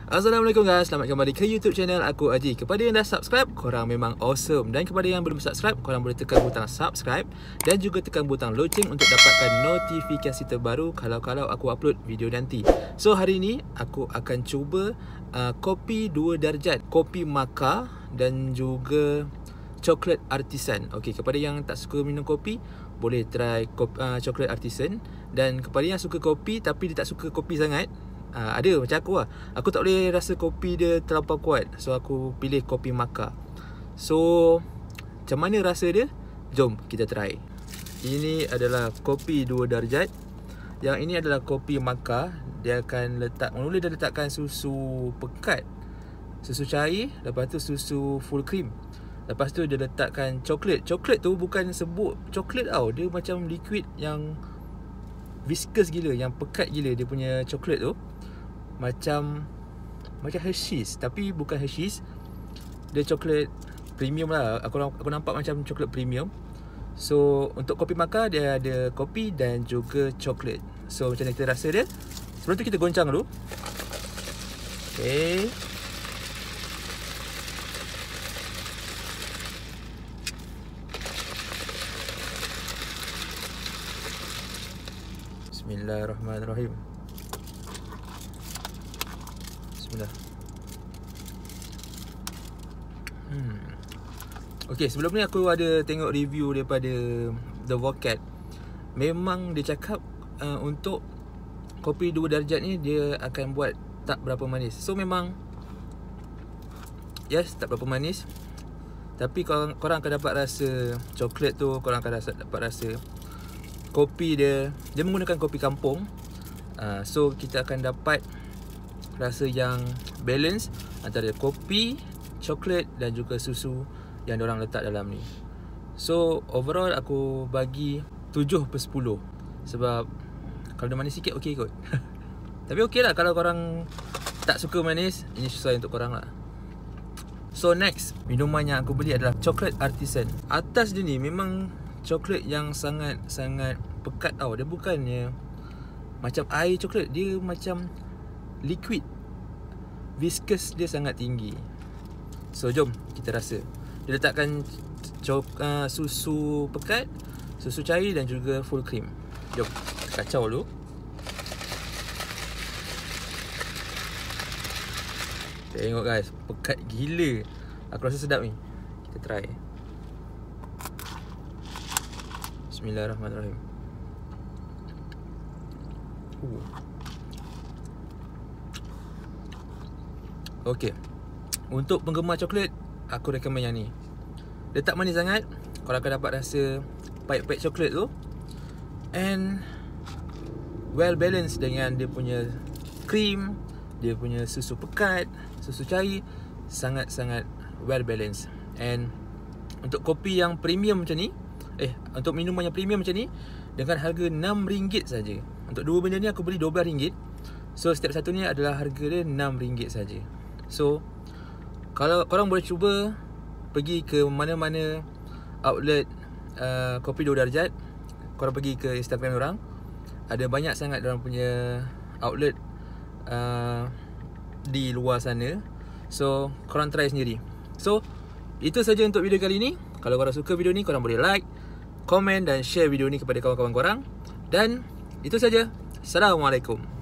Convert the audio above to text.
Assalamualaikum guys, selamat kembali ke YouTube channel aku Aji. Kepada yang dah subscribe, korang memang awesome. Dan kepada yang belum subscribe, korang boleh tekan butang subscribe dan juga tekan butang loceng untuk dapatkan notifikasi terbaru kalau aku upload video nanti. So hari ni aku akan cuba kopi 2 darjat, kopi maca dan juga coklat artisan. Okey, kepada yang tak suka minum kopi, boleh try coklat artisan. Dan kepada yang suka kopi tapi dia tak suka kopi sangat, ada macam aku lah, aku tak boleh rasa kopi dia terlampau kuat, so aku pilih kopi maca. So macam mana rasa dia? Jom kita try. Ini adalah kopi 2 darjat. Yang ini adalah kopi maca. Dia akan mula dia letakkan susu pekat, susu cair, lepas tu susu full cream, lepas tu dia letakkan coklat. Coklat tu bukan sebut coklat tau, dia macam liquid yang viscous gila, yang pekat gila dia punya coklat tu. Macam Hershey's, tapi bukan Hershey's. Dia coklat premium lah. Aku nampak macam coklat premium. So untuk kopi maca dia ada kopi dan juga coklat. So macam mana kita rasa dia? Sebelum tu kita goncang dulu. Okay, Bismillahirrahmanirrahim. Bismillah. Okay, sebelum ni aku ada tengok review daripada The Vocat. Memang dia cakap untuk kopi 2 darjat ni dia akan buat tak berapa manis. So memang yes, tak berapa manis. Tapi korang akan dapat rasa coklat tu, korang akan dapat rasa kopi dia menggunakan kopi kampung. So kita akan dapat rasa yang balance antara kopi, coklat dan juga susu yang diorang letak dalam ni. So overall aku bagi 7/10. Sebab kalau dia manis sikit okey kot. Tapi okey lah, kalau korang tak suka manis, ini sesuai untuk korang lah. So next, minuman yang aku beli adalah coklat artisan. Atas dia ni memang coklat yang sangat-sangat pekat tau. Dia bukannya macam air coklat, dia macam liquid, viscous dia sangat tinggi. So jom kita rasa. Dia letakkan susu pekat, susu cair dan juga full cream. Jom kacau dulu. Tengok guys, pekat gila. Aku rasa sedap ni. Kita try. Bismillahirrahmanirrahim. Okay, untuk penggemar coklat, aku recommend yang ni. Dia tak manis sangat, korang akan dapat rasa pahit-pahit coklat tu, and well balanced dengan dia punya cream, dia punya susu pekat, susu cair, sangat-sangat well balanced. And untuk kopi yang premium macam ni, untuk minuman yang premium macam ni, dengan harga RM6 saja. Untuk dua benda ni aku beli RM12. So setiap satu ni adalah harga dia RM6 saja. So kalau korang boleh cuba pergi ke mana-mana outlet kopi 2 darjat, korang pergi ke Instagram orang, ada banyak sangat orang punya outlet di luar sana. So korang try sendiri. So itu saja untuk video kali ni. Kalau korang suka video ni, korang boleh like, komen dan share video ni kepada kawan-kawan korang. Dan itu saja. Assalamualaikum.